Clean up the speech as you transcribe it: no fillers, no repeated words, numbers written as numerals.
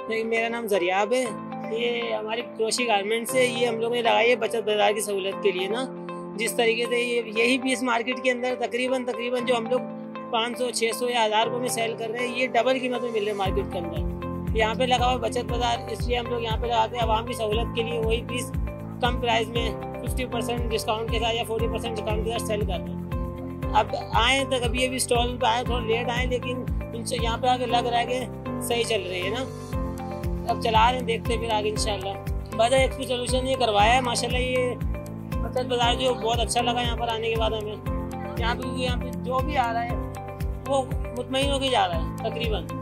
नहीं, मेरा नाम जरियाब है। ये हमारी क्रोशी गारमेंट्स है। ये हम लोगों ने लगाई है बचत बाजार की सहूलत के लिए ना। जिस तरीके से ये यही पीस मार्केट के अंदर तकरीबन जो हम लोग 500, 600 या 1000 रुपये में सेल कर रहे हैं, ये डबल कीमत में मिल रहे हैं मार्केट के अंदर। यहाँ पे लगा हुआ बचत बाजार, इसलिए हम लोग यहाँ पे लगाते हैं आवाम की सहूलत के लिए। वही पीस कम प्राइस में 50% डिस्काउंट के साथ या 40% डिस्काउंट के साथ सेल कर रहे हैं। अब आए तो कभी अभी स्टॉल पे आए, थोड़ा लेट आए, लेकिन इनसे यहाँ पे आके लग रहा है कि सही चल रही है ना। अब चला रहे हैं, देखते हैं फिर आगे इंशाल्लाह। बाजार एक्सपी सोल्यूशन ये करवाया है माशाल्लाह। ये बचत बाजार जो बहुत अच्छा लगा यहाँ पर आने के बाद हमें। यहाँ पे जो भी आ रहा है वो मुतमईन होकर जा रहा है तकरीबन।